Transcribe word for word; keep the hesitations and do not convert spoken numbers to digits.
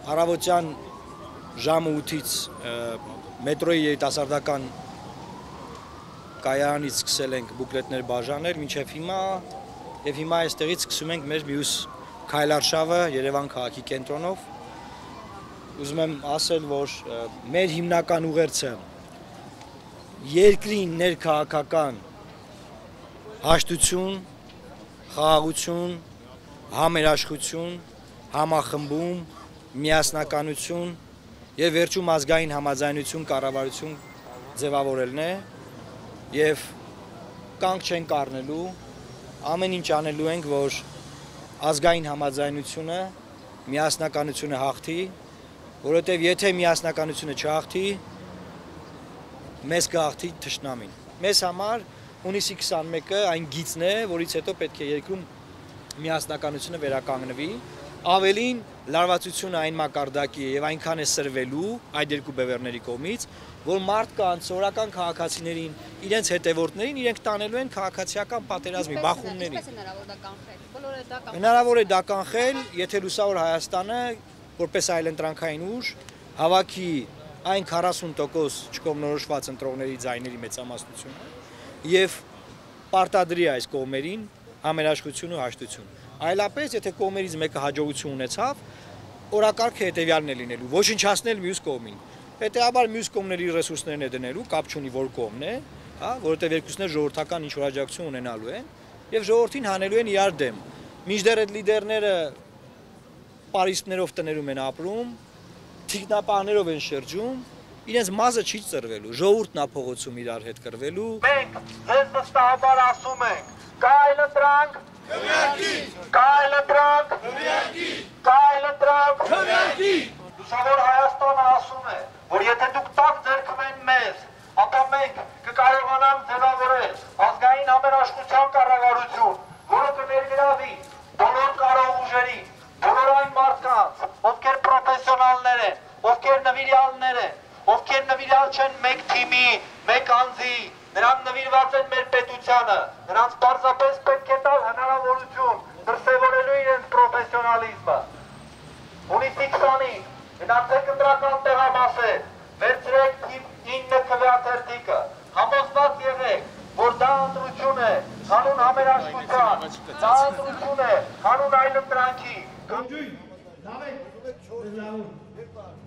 Առավոտյան ժամը ութից մետրոյի երիտասարդական կայանից սկսել ենք բուկլետներ բաժանել մինչև հիմա եւ հիմա այստեղից սկսում ենք մեր մյուս քայլարշավը Երևան քաղաքի կենտրոնով։ Ուզում եմ ասել, որ մեր հիմնական ուղերձը երկրի ներքաղաքական հաշտություն, խաղաղություն, համերաշխություն, համախմբում, միասնականություն եւ վերջում ազգային համաձայնություն, կառավարություն ձևավորելն է եւ կանգ չենք առնելու, ամեն ինչ անելու ենք, որ ազգային համաձայնությունը, միասնականությունը հաղթի, որովհետեւ եթե միասնականությունը չհաղթի, մեզ կհաղթի թշնամին։ Մեզ համար հունիսի քսանմեկը այն գիծն է, որից հետո պետք է երկրում միասնականությունը վերականգնվի, ավելին լարվածությունը այն մակարդակի է եւ այնքան է սրվելու այդ երկու բևեռների կողմից, որ մարդկանց սովորական քաղաքացիներին, իրենց հետևորդներին իրենք տանելու են քաղաքացիական պատերազմի բախումների։ Հնարավոր է դա կանխել, եթե լուսավոր Հայաստանը որպես այլընտրանքային ուժ հավաքի այն քառասուն տոկոս չկողմնորոշված ընտրողների ձայների մեծամասնությունը եւ պարտադրի այս կողմերին համերաշխություն ու հաշտություն։ Այլապես, եթե կողմերից մեկը հաջողություն ունեցավ, օրակարգը հետևյալն է լինելու, ոչնչացնել մյուս կողմին։ Հետեւաբար մյուս կողմների ռեսուրսներն է դնելու, կապ չունի որ կողմն է, հա, որովհետեւ երկուսն էլ ժողովրդական ինչ-որ աջակցություն ունենալու են եւ ժողովրդին հանելու են իրար դեմ։ Մինչդեռ այդ լիդերները պարիսպներով տներում են ապրում, թիկնապահներով են շրջում, իրենց մազը չի ծրվելու, ժողովուրդն է փողոցում իրար հետ կռվելու։ Մենք ձեզ վստահաբար ասում ենք, կայլ ընտրանք, կայլ ընտրանք, կայլ ընտրանք, լուսավոր Հայաստանը ասում է, որ եթե դուք տակ ձեռքմեն մեզ, ապա մենք կկարողանանք ձևավորել ազգային համերաշխության կառավարություն, որը կներգրավի բոլոր կարող ուժերին, բոլոր այն մարդկանց, ովքեր պրոֆեսիոնալներ են, ովքեր նվիրյալներ են, ովքեր նվիրյալ չեն մեկ թիմի, մեկ անձի, նրանք նվիրված են մեր պետությանը, նրանց պարզապես պետք է տալ հնարավորություն դրսևորելու իրենց պրոֆեսիոնալիզմը։ Հունիսի քսանին գնացեք ընտրական տեղամասեր, վերցրեք թիվ ինը քվեաթերթիկը, համոզված եղեք, որ դա ընտրություն է, հանուն համերաշխության, դա ընտրություն է, հանուն այլընտրանքի։